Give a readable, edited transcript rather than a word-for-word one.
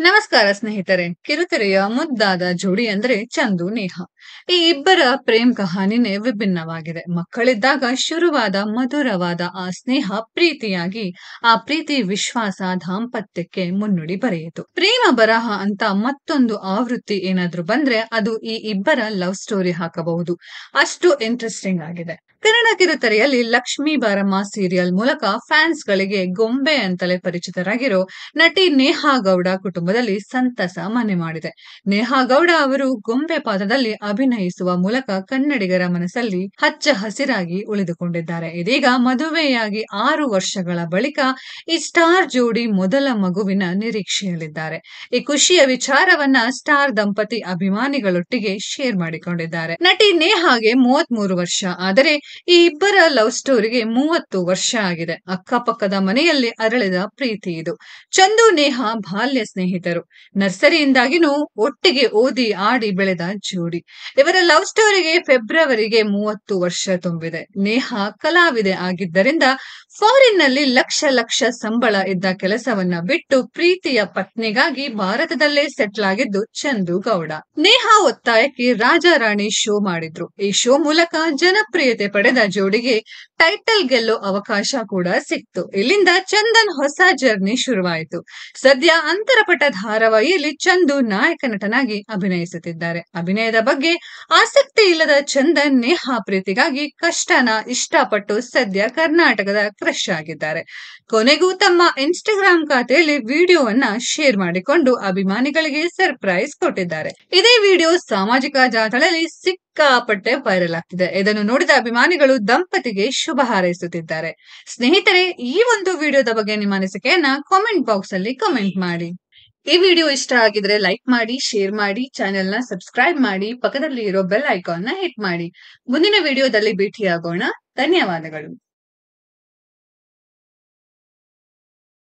ನಮಸ್ಕಾರ ಸ್ನೇಹಿತರೆ. ಕಿರುತೆರೆಯ ಮುದ್ದಾದ ಜೋಡಿ ಅಂದ್ರೆ ಚಂದು ನೇಹಾ. ಈ ಇಬ್ಬರ ಪ್ರೇಮ್ ಕಹಾನಿನೇ ವಿಭಿನ್ನವಾಗಿದೆ. ಮಕ್ಕಳಿದ್ದಾಗ ಶುರುವಾದ ಮಧುರವಾದ ಆ ಸ್ನೇಹ ಪ್ರೀತಿಯಾಗಿ, ಆ ಪ್ರೀತಿ ವಿಶ್ವಾಸ ದಾಂಪತ್ಯಕ್ಕೆ ಮುನ್ನುಡಿ ಬರೆಯಿತು. ಪ್ರೇಮ ಬರಹ ಅಂತ ಮತ್ತೊಂದು ಆವೃತ್ತಿ ಏನಾದ್ರೂ ಬಂದ್ರೆ ಅದು ಈ ಇಬ್ಬರ ಲವ್ ಸ್ಟೋರಿ ಹಾಕಬಹುದು. ಅಷ್ಟು ಇಂಟ್ರೆಸ್ಟಿಂಗ್ ಆಗಿದೆ. ಕನ್ನಡ ಕಿರುತೆರೆಯಲ್ಲಿ ಲಕ್ಷ್ಮೀ ಬಾರಮ್ಮ ಸೀರಿಯಲ್ ಮೂಲಕ ಫ್ಯಾನ್ಸ್ ಗಳಿಗೆ ಗೊಂಬೆ ಅಂತಲೇ ಪರಿಚಿತರಾಗಿರೋ ನಟಿ ನೇಹಾ ಗೌಡ ಕುಟುಂಬದಲ್ಲಿ ಸಂತಸ ಮನೆ ಮಾಡಿದೆ. ನೇಹಾ ಗೌಡ ಅವರು ಗೊಂಬೆ ಪಾತ್ರದಲ್ಲಿ ಅಭಿನಯಿಸುವ ಮೂಲಕ ಕನ್ನಡಿಗರ ಮನಸ್ಸಲ್ಲಿ ಹಚ್ಚ ಹಸಿರಾಗಿ ಉಳಿದುಕೊಂಡಿದ್ದಾರೆ. ಇದೀಗ ಮದುವೆಯಾಗಿ 6 ವರ್ಷಗಳ ಬಳಿಕ ಈ ಸ್ಟಾರ್ ಜೋಡಿ ಮೊದಲ ಮಗುವಿನ ನಿರೀಕ್ಷೆಯಲ್ಲಿದ್ದಾರೆ. ಈ ಖುಷಿಯ ವಿಚಾರವನ್ನ ಸ್ಟಾರ್ ದಂಪತಿ ಅಭಿಮಾನಿಗಳೊಟ್ಟಿಗೆ ಶೇರ್ ಮಾಡಿಕೊಂಡಿದ್ದಾರೆ. ನಟಿ ನೇಹಾಗೆ 33 ವರ್ಷ, ಆದರೆ ಈ ಇಬ್ಬರ ಲವ್ ಸ್ಟೋರಿಗೆ 30 ವರ್ಷ ಆಗಿದೆ. ಅಕ್ಕಪಕ್ಕದ ಮನೆಯಲ್ಲಿ ಅರಳಿದ ಪ್ರೀತಿ ಇದು. ಚಂದು ನೇಹಾ ಬಾಲ್ಯ ಸ್ನೇಹಿತರು. ನರ್ಸರಿಯಿಂದಾಗಿನೂ ಒಟ್ಟಿಗೆ ಓದಿ ಆಡಿ ಬೆಳೆದ ಜೋಡಿ. ಇವರ ಲವ್ ಸ್ಟೋರಿಗೆ ಫೆಬ್ರವರಿಗೆ 30 ವರ್ಷ ತುಂಬಿದೆ. ನೇಹಾ ಕಲಾವಿದೆ ಆಗಿದ್ದರಿಂದ ಫಾರಿನ್ ನಲ್ಲಿ ಲಕ್ಷ ಲಕ್ಷ ಸಂಬಳ ಇದ್ದ ಕೆಲಸವನ್ನ ಬಿಟ್ಟು ಪ್ರೀತಿಯ ಪತ್ನಿಗಾಗಿ ಭಾರತದಲ್ಲೇ ಸೆಟ್ಲ್ ಆಗಿದ್ದು ಚಂದು ಗೌಡ. ನೇಹಾ ಒತ್ತಾಯಕ್ಕೆ ರಾಜಾ ರಾಣಿ ಶೋ ಮಾಡಿದ್ರು. ಈ ಶೋ ಮೂಲಕ ಜನಪ್ರಿಯತೆ ಪಡೆದ ಜೋಡಿಗೆ ಟೈಟಲ್ ಗೆಲ್ಲೋ ಅವಕಾಶ ಕೂಡ ಸಿಕ್ತು. ಇಲ್ಲಿಂದ ಚಂದನ್ ಹೊಸ ಜರ್ನಿ ಶುರುವಾಯಿತು. ಸದ್ಯ ಅಂತರಪಟ ಧಾರಾವಾಹಿಯಲ್ಲಿ ಚಂದು ನಾಯಕ ನಟನಾಗಿ ಅಭಿನಯಿಸುತ್ತಿದ್ದಾರೆ. ಅಭಿನಯದ ಬಗ್ಗೆ ಆಸಕ್ತಿ ಇಲ್ಲದ ಚಂದನ್ ನೇಹಾ ಪ್ರೀತಿಗಾಗಿ ಕಷ್ಟನ ಇಷ್ಟಪಟ್ಟು ಸದ್ಯ ಕರ್ನಾಟಕದ ಕ್ರಶ್ ಆಗಿದ್ದಾರೆ. ಕೊನೆಗೂ ತಮ್ಮ ಇನ್ಸ್ಟಾಗ್ರಾಮ್ ಖಾತೆಯಲ್ಲಿ ವಿಡಿಯೋವನ್ನ ಶೇರ್ ಮಾಡಿಕೊಂಡು ಅಭಿಮಾನಿಗಳಿಗೆ ಸರ್ಪ್ರೈಸ್ ಕೊಟ್ಟಿದ್ದಾರೆ. ಇದೇ ವಿಡಿಯೋ ಸಾಮಾಜಿಕ ಜಾಲತಾಣದಲ್ಲಿ ಸಿಕ್ಕಾಪಟ್ಟೆ ವೈರಲ್ ಆಗ್ತಿದೆ. ಇದನ್ನು ನೋಡಿದ ಅಭಿಮಾನಿಗಳು ದಂಪತಿಗೆ ಶುಭ ಹಾರೈಸುತ್ತಿದ್ದಾರೆ. ಸ್ನೇಹಿತರೆ, ಈ ಒಂದು ವಿಡಿಯೋದ ಬಗ್ಗೆ ನಿಮ್ಮ ಅನಿಸಿಕೆಯನ್ನ ಕಾಮೆಂಟ್ ಬಾಕ್ಸ್ ಅಲ್ಲಿ ಕಮೆಂಟ್ ಮಾಡಿ. ಈ ವಿಡಿಯೋ ಇಷ್ಟ ಆಗಿದ್ರೆ ಲೈಕ್ ಮಾಡಿ, ಶೇರ್ ಮಾಡಿ, ಚಾನೆಲ್ ನ ಸಬ್ಸ್ಕ್ರೈಬ್ ಮಾಡಿ, ಪಕ್ಕದಲ್ಲಿ ಇರೋ ಬೆಲ್ ಐಕಾನ್ ನ ಹಿಟ್ ಮಾಡಿ. ಮುಂದಿನ ವಿಡಿಯೋದಲ್ಲಿ ಭೇಟಿಯಾಗೋಣ. ಧನ್ಯವಾದಗಳು.